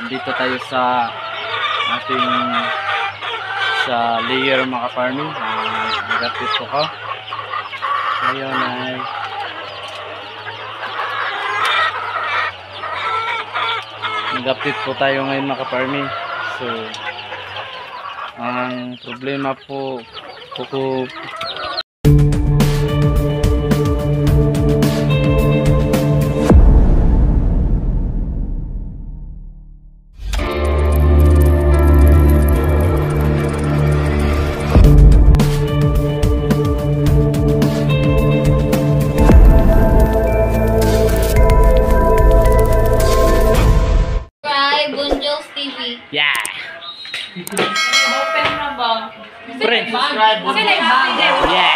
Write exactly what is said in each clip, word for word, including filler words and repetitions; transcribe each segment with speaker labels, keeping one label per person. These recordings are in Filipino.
Speaker 1: Nandito tayo sa ating sa layer mga farming. Uh, Nag-update ko ko. Ngayon ay nag-update po tayo ngayon mga farming. So ang problema po po yeah.
Speaker 2: Open na ba?
Speaker 1: Pre, subscribe. Yeah.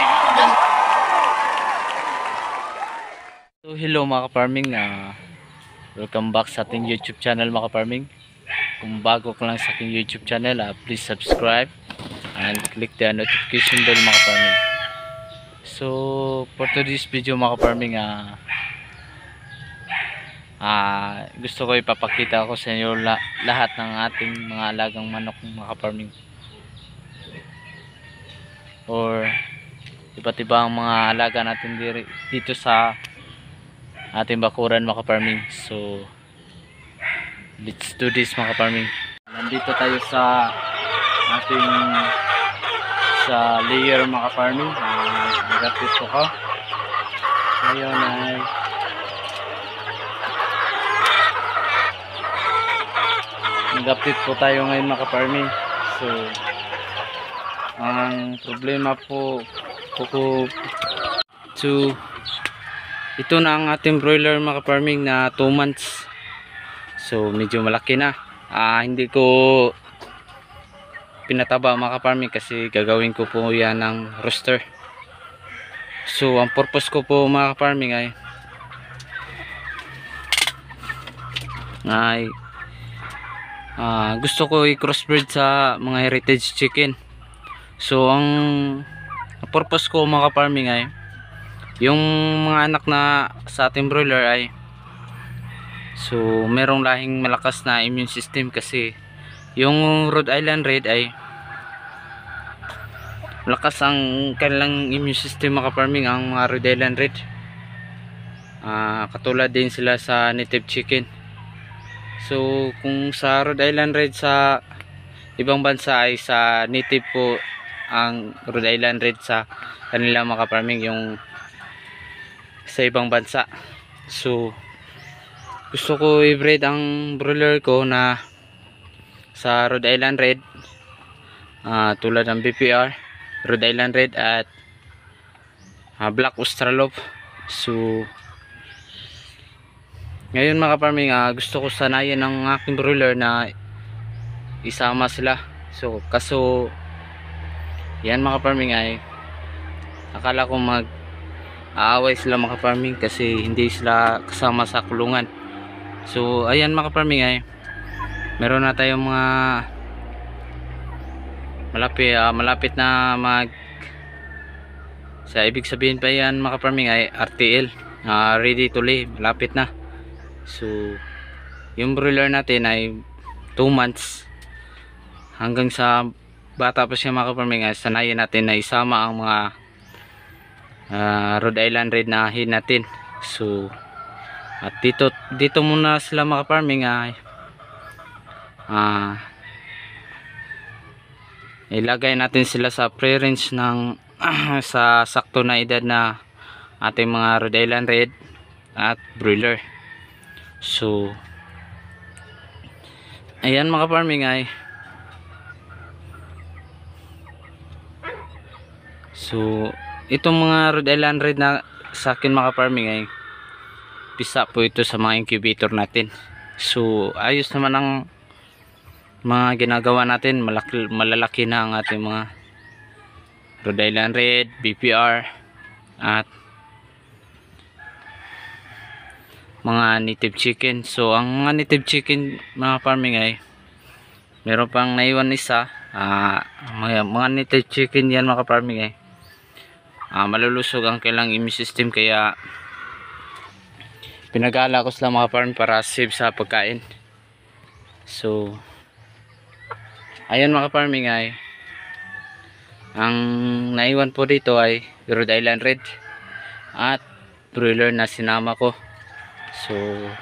Speaker 1: So hello mga ka-farming, uh, welcome back sa ating YouTube channel mga ka-farming. Kung bago ka lang sa ating YouTube channel, uh, please subscribe and click the notification bell mga ka-farming. So for today's video mga ka-farming, uh, uh, gusto ko ipapakita ko sa inyo la lahat ng ating mga alagang manok mga ka-farming, or iba't ibang mga alaga natin dito sa ating bakuran mga ka-farming. So let's do this mga ka-farming. Nandito tayo sa ating sa layer mga ka-farming. Uh, Nag-update ko ko. Ngayon ay nag-update po tayo ngayon mga ka-farming. So ang problema po po so ito na ang ating broiler mga ka-farming na two months. So medyo malaki na. Ah, hindi ko pinataba mga ka-farming kasi gagawin ko po yan ng rooster. So ang purpose ko po mga ka-farming ay ay uh, gusto ko i-crossbreed sa mga heritage chicken. So ang purpose ko mga ka-farming ay yung mga anak na sa ating broiler ay so merong lahing malakas na immune system, kasi yung Rhode Island Red ay malakas ang kanilang immune system mga ka-farming, ang mga Rhode Island Red. Uh, katulad din sila sa native chicken. So kung sa Rhode Island Red sa ibang bansa ay sa native po ang Rhode Island Red sa kanila mga ka-farming, yung sa ibang bansa. So gusto ko i-breed ang broiler ko na sa Rhode Island Red, uh, tulad ng B P R, Rhode Island Red at uh, Black Australorp. So ngayon mga ka-farming, uh, gusto ko sanayin ang aking broiler na isama sila. So kaso yan mga ka-farming ay akala ko mag aaway sila mga ka-farming kasi hindi sila kasama sa kulungan. So ayan mga ka-farming ay meron na tayong mga malapit, uh, malapit na mag sa ibig sabihin pa yan mga ka-farming ay R T L, uh, ready to lay, malapit na. So yung broiler natin ay two months, hanggang sa bata pa siya mga ka-farming ay sanayin natin na isama ang mga uh, Rhode Island Red na hin natin. So at dito dito muna sila mga ka-farming ay uh, ilagay natin sila sa pre-range ng sa sakto na edad na ating mga Rhode Island Red at broiler. So ayan mga ka-farming ay so itong mga Rhode Island Red na sa akin mga ka-farming ay pisa po ito sa mga incubator natin. So ayos naman ang mga ginagawa natin, malaki, malalaki na ang ating mga Rhode Island Red, B P R at mga native chicken. So ang mga native chicken mga farming ay meron pang naiwan isa, uh, mga, mga native chicken yan mga farming ay uh, malulusog ang kailang immune system, kaya pinag-aala ko sila mga farm para save sa pagkain. So ayun mga farming ay ang naiwan po dito ay Rhode Island Red at broiler na sinama ko. So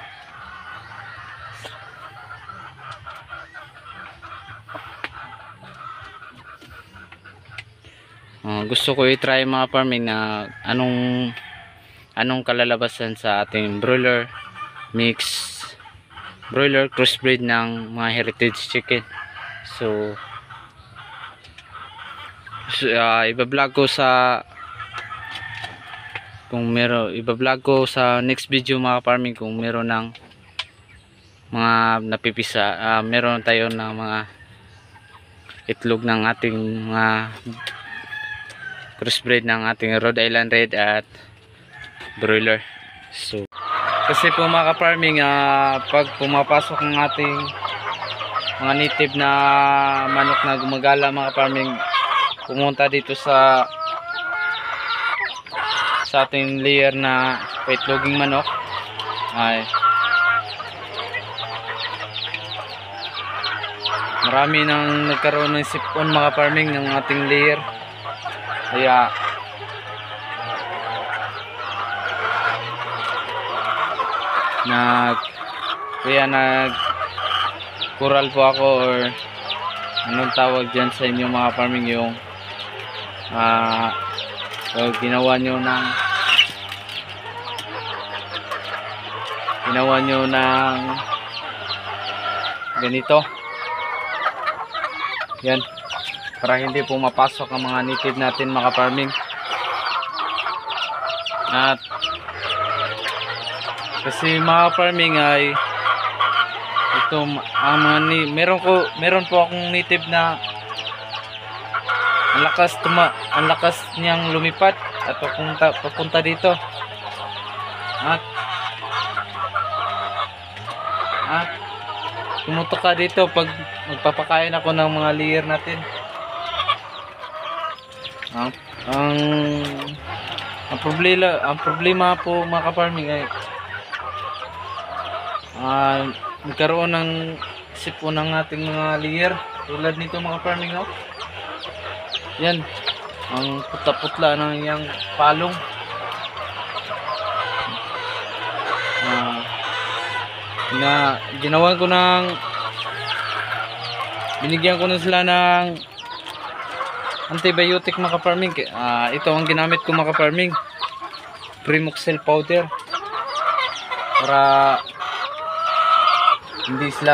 Speaker 1: uh, gusto ko i-try mga farming na anong anong kalalabasan sa ating broiler mix broiler crossbreed ng mga heritage chicken. So So, uh, iba-vlog ko sa kung meron iba-vlog ko sa next video mga farming kung meron ng mga napipisa, uh, meron tayo ng mga itlog ng ating mga crossbreed ng ating Rhode Island Red at broiler. So kasi po mga farming, uh, pag pumapasok ng ating mga native na manok na gumagala mga farming, pumunta dito sa sa ating layer na paitloging manok ay marami nang nagkaroon ng sipon mga farming ng ating layer. Kaya nag kaya nag coral po ako, or anong tawag dyan sa inyo mga farming, yung Ah, uh, so ginawa nyo ng ginawa nyo ng ganito yan, para hindi po mapasok ang mga native natin mga farming. At kasi mga farming ay ito ang mga ni meron ko meron po akong native na ang lakas tuma ang lakas niyang lumipat at papunta papunta dito. At at tumutuka dito pag magpapakain ako ng mga layer natin. Ang ang, ang problema ang problema po mga ka-farming ay uh, nagkaroon ng sipon ng ating mga layer tulad nito mga farming, no? Yan, ang putla-putla ng yang palong. Uh, na ginawan ko ng binigyan ko na sila ng antibiotic mga farming. Uh, ito ang ginamit ko mga farming, Primoxel powder, para hindi sila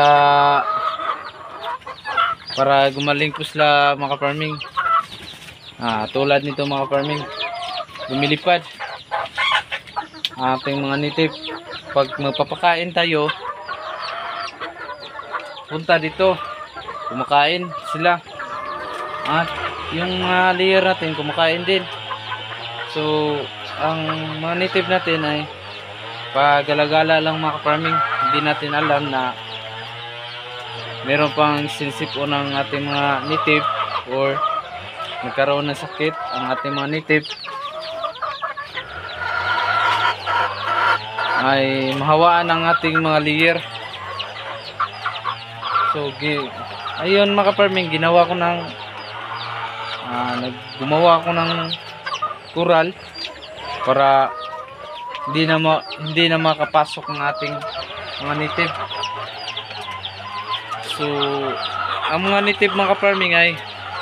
Speaker 1: para gumaling po sila mga farming. Ah, tulad nito mga farming, lumilipad ating mga native. Pag magpapakain tayo, punta dito, kumakain sila, at yung mga uh, layer natin kumakain din. So ang mga native natin ay pagalagala lang mga farming, hindi natin alam na meron pang sinsipon ng ating mga native, or nagkaroon ng sakit ang ating mga native, ay mahawaan ang ating mga layer. So ayun mga farming, ginawa ko ng uh, naggumawa ko ng coral para hindi na ma, hindi na makapasok ang ating mga native. So ang mga native mga farming ay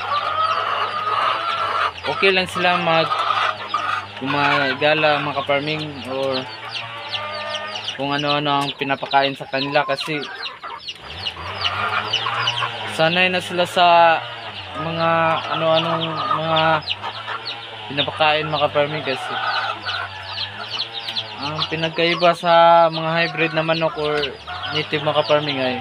Speaker 1: okay lang sila mag gumagala mga farming, or kung ano-ano ang pinapakain sa kanila, kasi sanay na sila sa mga ano-anong mga pinapakain mga farming. Kasi ang pinagkaiba sa mga hybrid na manok or native mga farming ay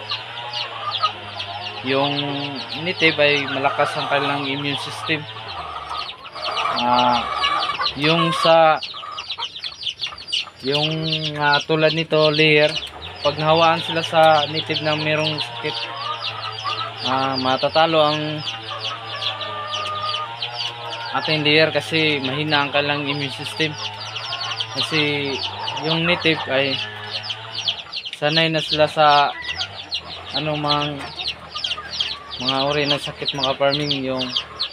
Speaker 1: yung native ay malakas ang kanilang immune system. Uh, yung sa yung uh, tulad nito layer, pag nahawaan sila sa native na mayroong sakit, uh, matatalo ang ating layer kasi mahina ang kanilang immune system. Kasi yung native ay sanay na sila sa ano mang mga uri ng sakit mga farming, yung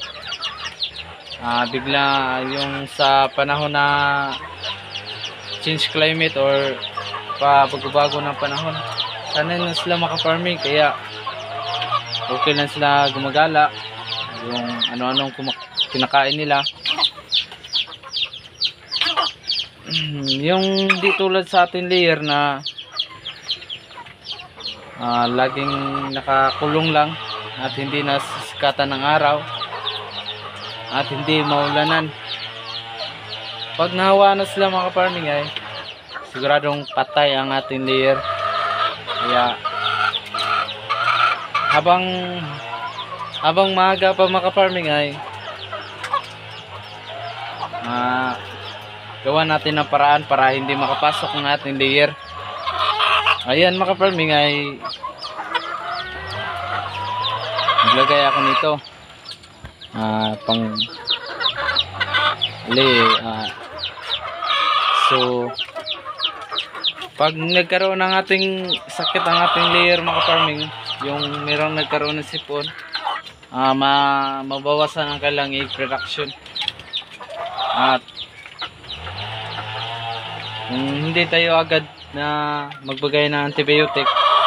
Speaker 1: ah, bigla yung sa panahon na change climate or pa pagbabago ng panahon, sanay na sila maka-farming, kaya okay lang sila gumagala yung ano-anong kinakain nila. Yung di tulad sa ating layer na uh, laging nakakulong lang at hindi nasisikatan ng araw at hindi maulanan, pag nahawa na sila mga farming ay siguradong patay ang ating layer. Kaya habang habang maaga pa mga farming ay uh, gawa natin ng paraan para hindi makapasok ang ating layer. Ayan mga farming ay naglagay ako nito uh, pang ali uh, so pag nagkaroon ng ating sakit ang ating layer mga farming, yung merong nagkaroon ng sipon, uh, ma mabawasan ang kailang egg production. At kung hindi tayo agad na magbigay ng antibiotic,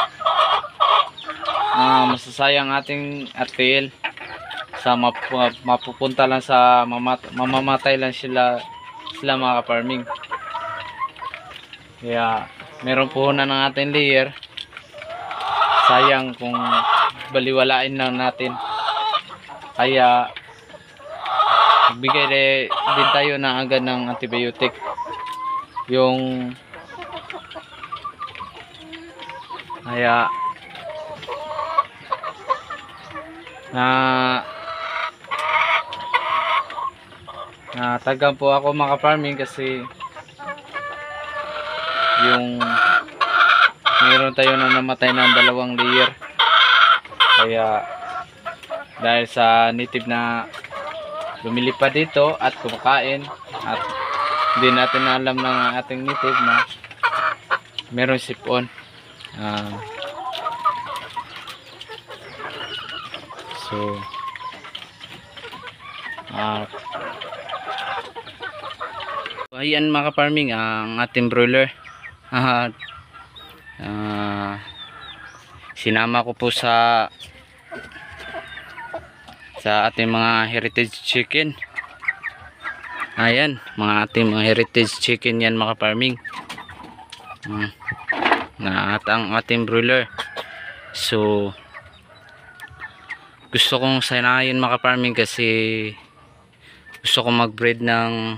Speaker 1: uh, masasayang ating R T L sa map mapupunta lang sa mamat mamamatay lang sila sila mga farming. Kaya meron puhunan ng ating layer, sayang kung baliwalain lang natin. Kaya magbigay din tayo na agad ng antibiotic. Yung kaya na natagan po ako mga farming kasi yung meron tayo na namatay ng dalawang layer. Kaya dahil sa native na lumilipad dito at kumakain at hindi natin alam ng ating native na meron sipon. Uh, so uh, ayan mga farming ang ating broiler. Uh, uh, sinama ko po sa sa ating mga heritage chicken. Ayan, mga ating mga heritage chicken yan mga farming. Uh, na at ang ating broiler. So gusto kong sanayin mga farming kasi gusto kong mag-breed ng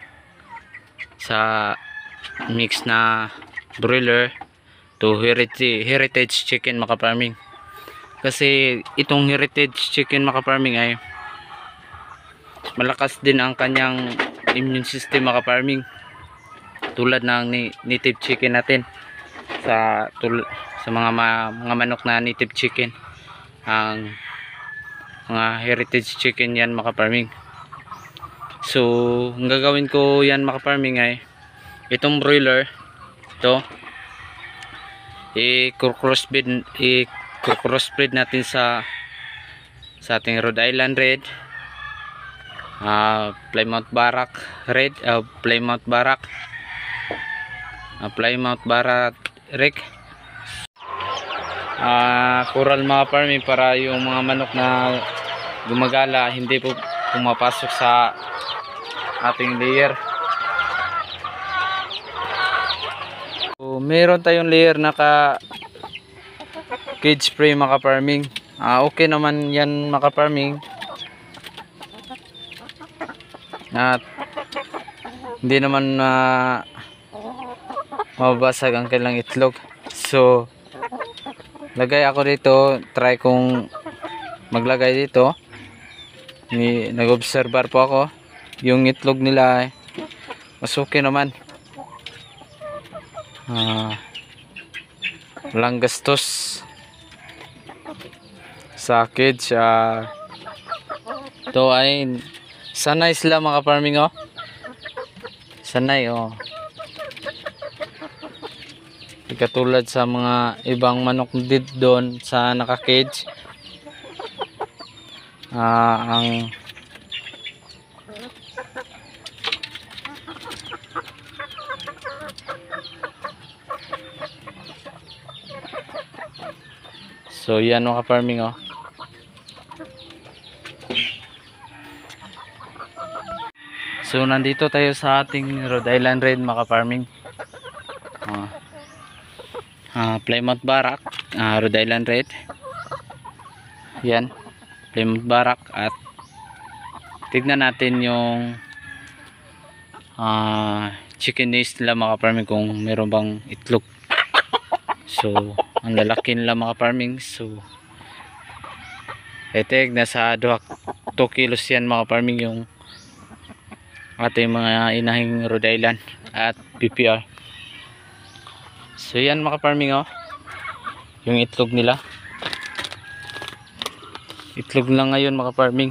Speaker 1: sa mix na broiler to heritage, heritage chicken mga farming. Kasi itong heritage chicken mga farming ay malakas din ang kanyang immune system mga farming, tulad ng native chicken natin. Sa tul sa mga ma mga manok na native chicken, ang mga heritage chicken yan mga farming. So ang gagawin ko yan mga farming ay itong broiler ito i-crossbreed i-crossbreed natin sa sa ating Rhode Island Red, uh, Plymouth Barak Red, uh, Plymouth Barak uh, Plymouth Barak Rick, uh, coral mga farming, para yung mga manok na gumagala hindi po pumapasok sa ating layer. So, meron tayong layer naka cage spray mga farming. Uh, okay naman yan mga farming. At hindi naman na uh, mababasag ang kailang itlog. So lagay ako dito, try kong maglagay dito. Nag-observe po ako yung itlog nila, eh, mas okay naman. Uh, walang gastos sa cage. Uh, ito ay sanay sila mga farming, oh. Sanay, oh. Katulad sa mga ibang manok dito doon sa naka-cage. Ah, ang So yan mga farming oh. So nandito tayo sa ating Rhode Island Red mga farming. Uh, uh, Plymouth Barak, uh, Rhode Island Red. Yan, Plymouth Barak. At tignan natin yung uh, chicken nest nila mga farming kung meron bang itlog. So ang lalaki nila mga farming. So etek nasa two kilos yan mga farming yung ating mga inahing Rhode Island at P P R. So yan mga farming oh, yung itlog nila. Itlog lang ngayon mga farming.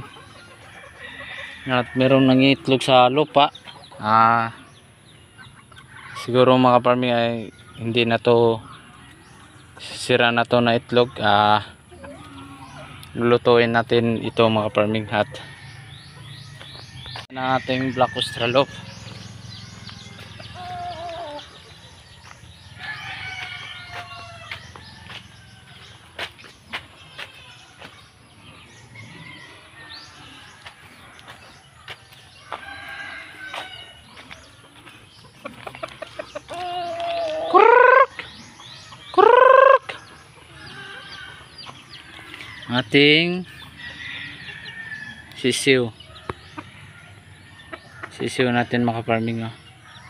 Speaker 1: At meron nang itlog sa lupa. Ah, siguro mga farming ay hindi na to sira na to na itlog. Ah, lulutuin natin ito mga farming. At na ating black australorp. Ating sisiw sisiw natin mga farming oh.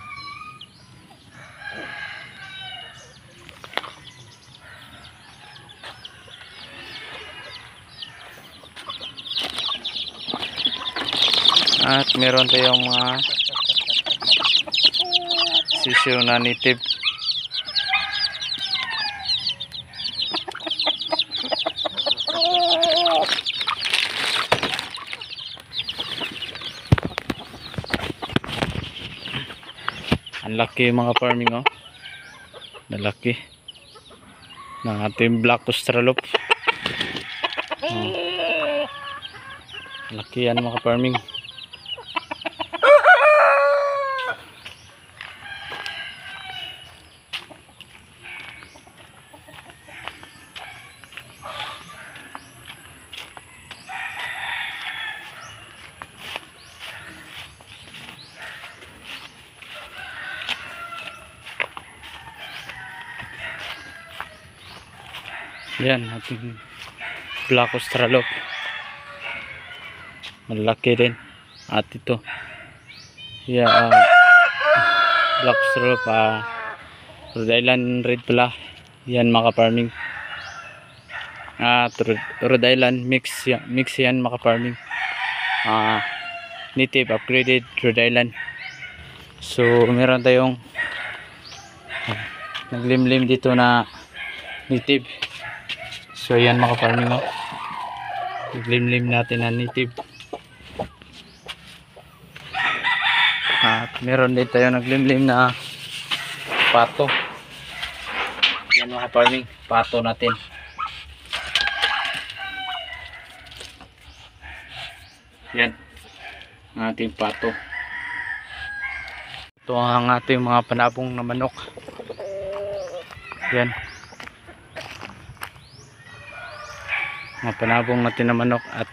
Speaker 1: At meron tayong mga sisiw na native. Ang laki mga farming oh. Nalaki ng ating black australorp. Oh. Laki yan mga farming. Yan ating black australorp. Malaki din. At ito yeah, uh, black australorp uh, Rhode Island Red pala. Yan mga farming. At uh, Rhode Island mix, mix yan mga farming. uh, Native upgraded Rhode Island. So meron tayong uh, naglimlim dito na native. So yan mga farming oh. Limlim natin na native. At meron din tayo naglimlim na pato. Yan mga farming, pato natin. Yan ating pato. Ito ang ating mga panabong na manok. Yan mga panabong natin na manok. At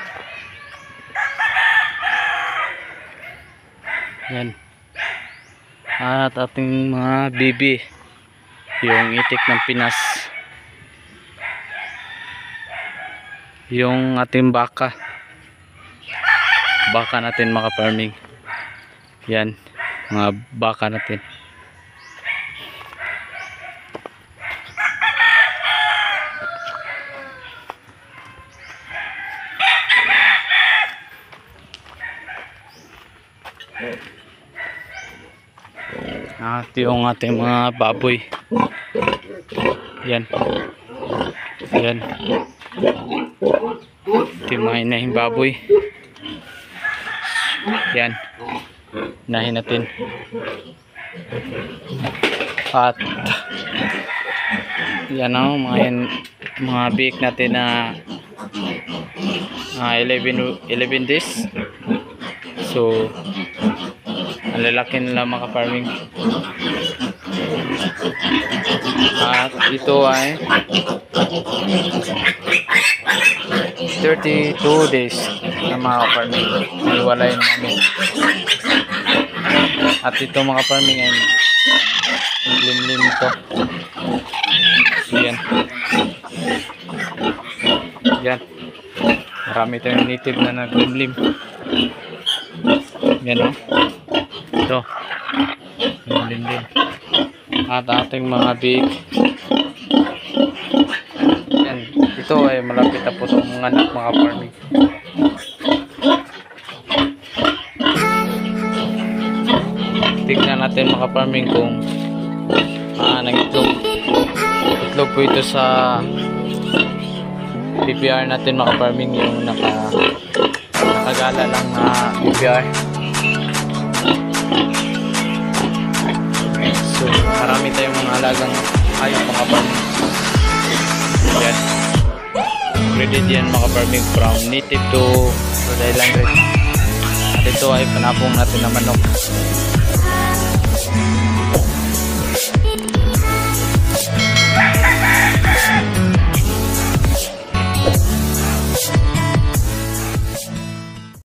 Speaker 1: yan at ating mga bibi, yung itik ng Pinas, yung ating baka baka natin mga farming. Yan mga baka natin. At yung ating mga baboy. Yan. Yan. Ito yung mga inahing baboy. Yan. Inahin natin. At Yan o, mga yan, mga biik natin na uh, eleven days. So ang lalaki nila mga farming. At ito ay thirty-two days na mga farming. Iwalayin namin. At ito mga farming ay lim-lim ito. Yan. Yan. Marami tayong native na naglimlim. Yan o. Ito. Limlim. At ating mga big. Yan. Ito ay malapit na po itong mga anak mga farming. Tignan natin mga farming kung ah, nag-itlog. Itlog po ito sa P P R natin mga farming, yung naka nakagala lang na P P R. So marami tayong mga alagang hayop mga farming. Yan. Ready yan mga farming, from native to Rhode Island Red. At ito ay panapong natin na manok.